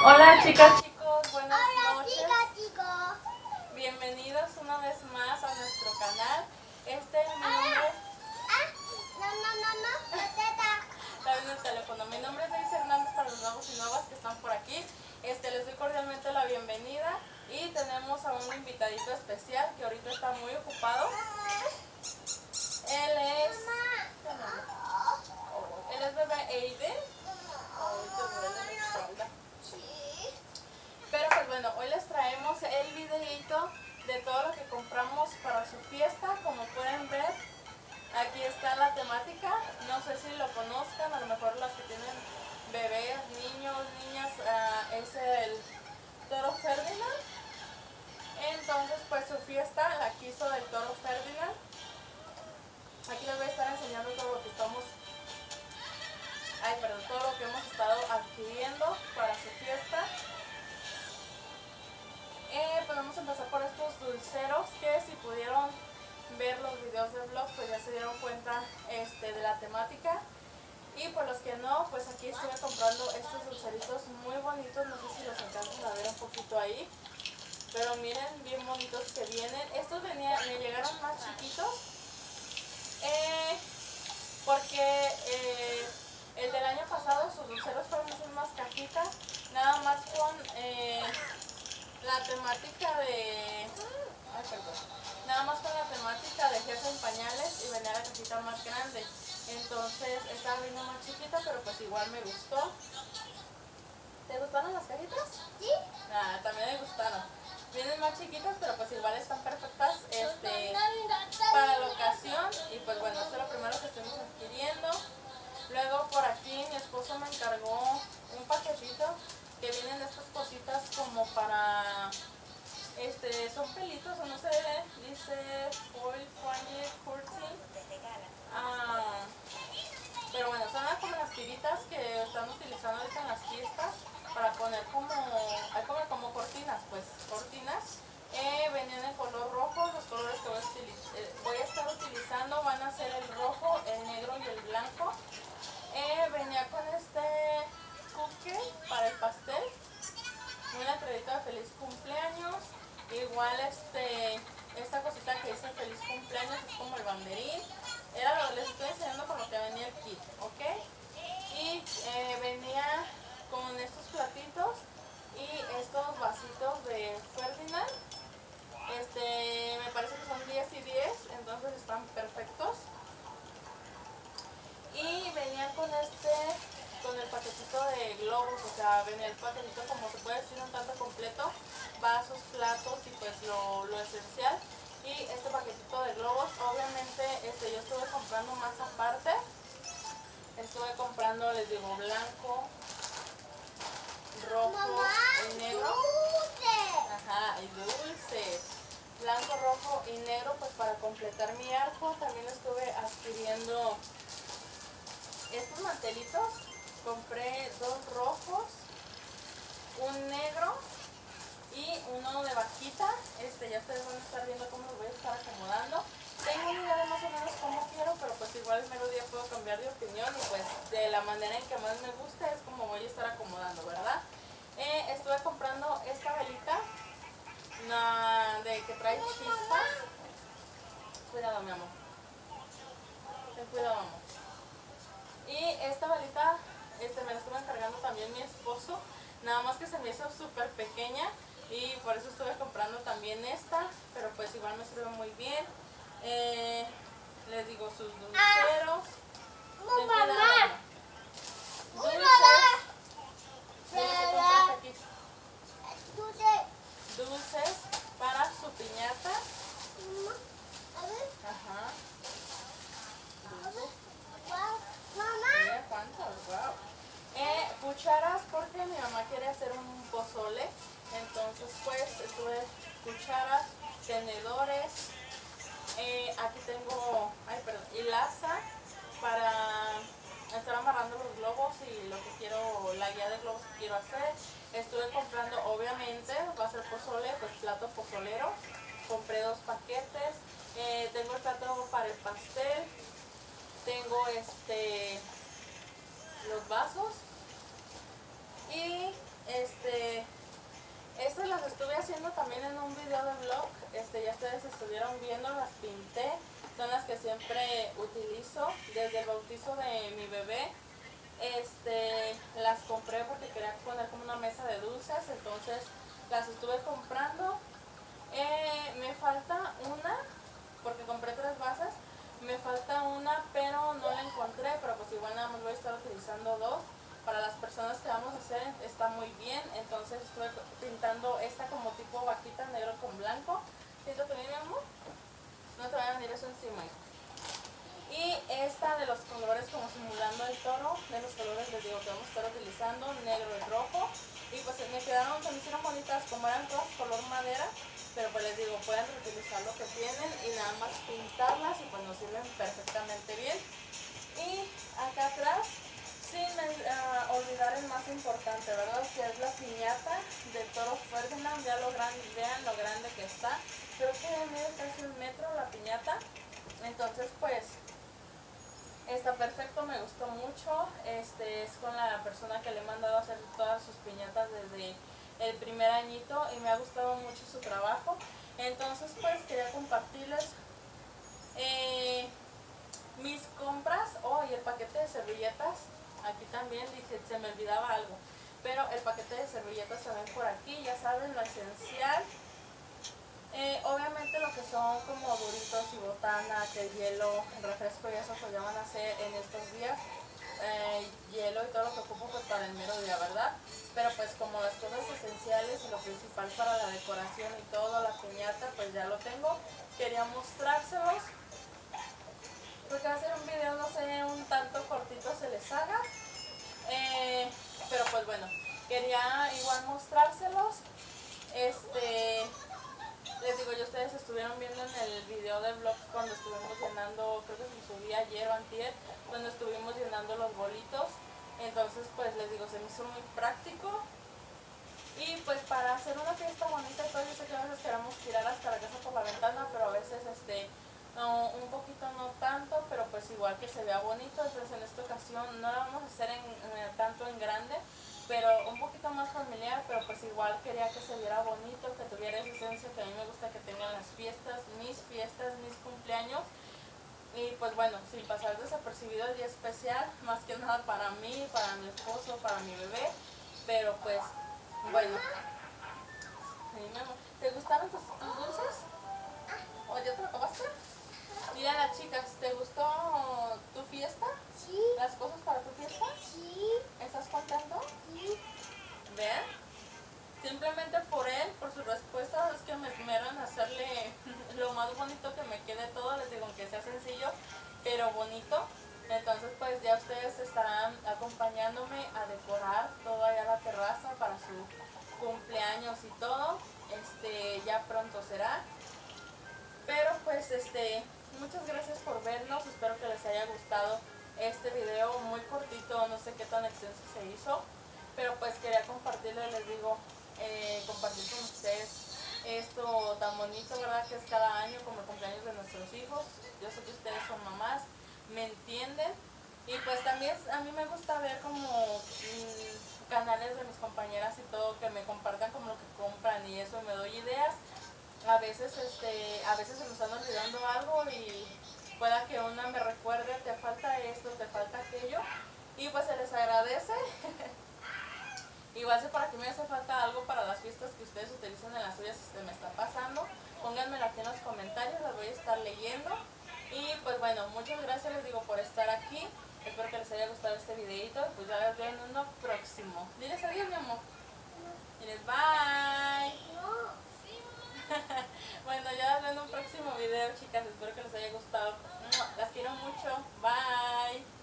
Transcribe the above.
Hola chicas, chicos, buenas noches. Chicos. Bienvenidos una vez más a nuestro canal. Mi nombre No, teta. está viendo el teléfono. Mi nombre es Daisy Hernández para los nuevos y nuevas que están por aquí. Les doy cordialmente la bienvenida y tenemos a un invitadito especial que ahorita está muy ocupado. Él es bebé Aiden. Ahorita duele la espalda. Pero pues bueno, hoy les traemos el videito de todo lo que compramos para su fiesta. Como pueden ver, aquí está la temática. No sé si lo conozcan, a lo mejor las que tienen bebés, niños, niñas, es el Toro Ferdinand. Entonces pues su fiesta la quiso del Toro Ferdinand. Aquí les voy a estar enseñando todo lo que todo lo que hemos estado adquiriendo para su fiesta. Pues vamos a empezar por estos dulceros que si pudieron ver los videos de vlog pues ya se dieron cuenta de la temática. Y por los que no, pues aquí estuve comprando estos dulceritos muy bonitos, no sé si los alcanzan a ver un poquito ahí, pero miren bien bonitos que vienen. Estos me llegaron más chiquitos porque el del año pasado sus dulceros fueron las mismas cajitas, nada más con la temática de... Nada más con la temática de Jefe en pañales y venía la cajita más grande. Entonces estaba viendo más chiquita, pero pues igual me gustó. ¿Te gustaron las cajitas? Sí. También me gustaron. Vienen más chiquitas, pero pues igual están perfectas para la ocasión. Y pues bueno, esto es lo primero que estuvimos adquiriendo. Luego por aquí mi esposo me encargó un paquetito que vienen de estas cositas como para... son pelitos o no sé, dice foil foil curtain. Pero bueno, son como las tiritas que están utilizando ahorita en las fiestas para poner como cortinas, pues cortinas. Venían en color rojo. Los colores que voy a estar utilizando van a ser el rojo, el negro y el blanco. Venía con este cupcake para el pastel, un letradito de feliz cumpleaños. Igual esta cosita que dice feliz cumpleaños es como el banderín. Les estoy enseñando con lo que venía el kit, ¿ok? Y venía con estos platitos y estos vasitos de Ferdinand. Me parece que son 10 y 10, entonces están perfectos. Y venían con el paquetito de globos, o sea, venía el paquetito como se puede decir un tanto completo, vasos, platos y pues lo esencial. Y este paquetito de globos, obviamente yo estuve comprando más aparte. Estuve comprando, les digo, blanco, rojo y negro. Ajá, y dulces. Blanco, rojo y negro, pues para completar mi arco. También estuve adquiriendo estos mantelitos. Compré 2 rojos, un negro y uno de vaquita. Ya ustedes van a estar viendo cómo los voy a estar acomodando. Tengo una idea de más o menos cómo quiero, pero pues igual el mero día puedo cambiar de opinión y pues de la manera en que más me gusta es como voy a estar acomodando, ¿verdad? Estuve comprando esta velita de que trae chispas. Cuidado, mi amor. Ten cuidado, amor. Y esta velita me la estuve encargando también mi esposo, nada más que se me hizo súper pequeña y por eso estuve comprando también esta, pero pues igual me sirve muy bien. Les digo, sus dulceros. Ten cuidado, amor. Dulces para su piñata. Ajá. Mira cuántos, wow. Cucharas porque mi mamá quiere hacer un pozole. Entonces pues estuve cucharas, tenedores. Aquí tengo, hilaza para estar amarrando los globos y la guía de globos que quiero hacer. Estuve comprando, obviamente, va a ser pozole, pues plato pozolero. Compré 2 paquetes. Tengo el plato para el pastel. Tengo los vasos. Y ustedes estuvieron viendo, las pinté. Son las que siempre utilizo desde el bautizo de mi bebé. Las compré porque quería poner como una mesa de dulces, entonces las estuve comprando. Me falta una, porque compré 3 bases. Me falta una, pero no la encontré, pero pues igual nada más voy a estar utilizando 2. Para las personas que vamos a hacer está muy bien, entonces estoy pintando esta como tipo vaquita negro con blanco. Siéntate bien, mi amor. No te vaya a venir eso encima. Y esta de los colores como simulando el toro, de los colores les digo que vamos a estar utilizando, negro y rojo. Y pues se me hicieron bonitas, como eran todas color madera, pero pues les digo, pueden reutilizar lo que tienen y nada más pintarlas y pues nos sirven perfectamente bien. Y acá atrás, sin olvidar el más importante, ¿verdad? Que es la piñata del toro Ferdinand. Ya vean lo grande que está. Creo que mide casi 1 metro la piñata. Entonces pues está perfecto, me gustó mucho. Es con la persona que le he mandado a hacer todas sus piñatas desde el primer añito y me ha gustado mucho su trabajo. Entonces pues quería compartirles mis compras. Y el paquete de servilletas. Aquí también dije, se me olvidaba algo, pero el paquete de servilletas se ven por aquí, ya saben, lo esencial. Obviamente lo que son como duritos y botana, que el hielo, el refresco y eso pues ya van a hacer en estos días. Hielo y todo lo que ocupo pues para el mero día, ¿verdad? Pero pues como las cosas esenciales y lo principal para la decoración y todo, la piñata, pues ya lo tengo. Quería mostrárselos, porque va a ser un video, no sé, un tanto cortito se les haga. Pero pues bueno, quería igual mostrárselos. Les digo, yo ustedes estuvieron viendo en el video del vlog cuando estuvimos llenando, creo que se subí ayer o antier, cuando estuvimos llenando los bolitos. Entonces pues les digo, se me hizo muy práctico. Y pues para hacer una fiesta bonita y todo, yo sé que a veces queremos tirar hasta la casa por la ventana, pero a veces no, un poquito no tanto, pero pues igual que se vea bonito. Entonces en esta ocasión no la vamos a hacer tanto en grande, pero un poquito más familiar, pero pues igual quería que se viera bonito, que tuviera esa esencia que a mí me gusta que tengan las fiestas, mis cumpleaños. Y pues bueno, sin pasar desapercibido el día especial, más que nada para mí, para mi esposo, para mi bebé. Pero pues bueno, ¿te gustaron tus dulces? ¿O ya te lo acabaste? Mira las chicas, ¿te gustó tu fiesta? Sí. ¿Las cosas para tu fiesta? Sí. ¿Estás contento? Sí. ¿Ven? Simplemente por él, por sus respuestas, es que me esmero en hacerle lo más bonito que me quede todo. Les digo, aunque sea sencillo, pero bonito. Entonces pues ya ustedes estarán acompañándome a decorar toda allá la terraza para su cumpleaños y todo. Ya pronto será. Pero pues muchas gracias por vernos. Espero que les haya gustado este video muy cortito, no sé qué tan extenso se hizo, pero pues quería compartirles, les digo, compartir con ustedes esto tan bonito, ¿verdad? Que es cada año como el cumpleaños de nuestros hijos. Yo sé que ustedes son mamás, me entienden. Y pues también a mí me gusta ver como canales de mis compañeras y todo, que me compartan como lo que compran y eso, me doy ideas. A veces se me están olvidando algo y pueda que una me recuerde, te falta esto, te falta aquello, y pues se les agradece. Igual si para que me hace falta algo para las fiestas que ustedes utilizan en las suyas, si se me está pasando, pónganmelo aquí en los comentarios, las voy a estar leyendo. Y pues bueno, muchas gracias, les digo, por estar aquí. Espero que les haya gustado este videito y pues ya les veo en uno próximo. Diles adiós, mi amor. Diles bye. No. Bueno, ya les veo en un próximo video, chicas. Espero que les haya gustado. Las quiero mucho. Bye.